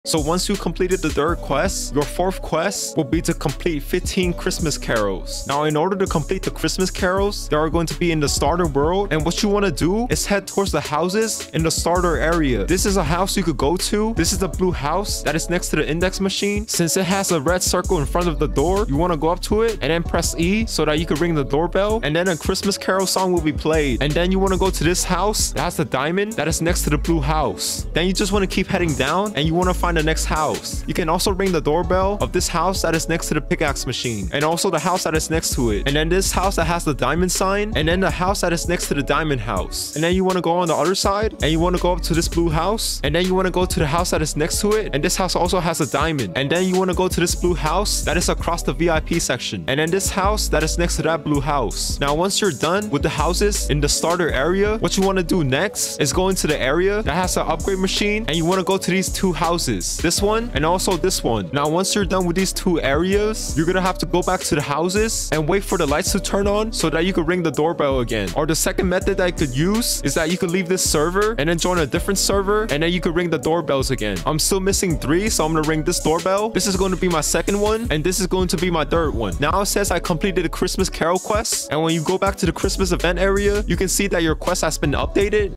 So once you completed the 3rd quest, your 4th quest will be to complete 15 Christmas carols. Now, in order to complete the Christmas carols, they are going to be in the starter world, and what you want to do is head towards the houses in the starter area. This is a house you could go to. This is the blue house that is next to the index machine. Since it has a red circle in front of the door, you want to go up to it and then press E so that you can ring the doorbell, and then a Christmas carol song will be played. And then you want to go to this house that has the diamond that is next to the blue house. Then you just want to keep heading down, and you want to find the next house. You can also ring the doorbell of this house that is next to the pickaxe machine, and also the house that is next to it, and then this house that has the diamond sign, and then the house that is next to the diamond house. And then you want to go on the other side, and you want to go up to this blue house, and then you want to go to the house that is next to it, and this house also has a diamond. And then you want to go to this blue house that is across the VIP section, and then this house that is next to that blue house. Now, once you're done with the houses in the starter area, what you want to do next is go into the area that has an upgrade machine, and you want to go to these 2 houses, this one and also this one. Now, once you're done with these 2 areas, you're gonna have to go back to the houses and wait for the lights to turn on so that you could ring the doorbell again. Or the second method that I could use is that you could leave this server and then join a different server, and then you could ring the doorbells again. I'm still missing 3, so I'm gonna ring this doorbell. This is going to be my 2nd one, and this is going to be my 3rd one. Now it says I completed the Christmas carol quest, and when you go back to the Christmas event area, you can see that your quest has been updated,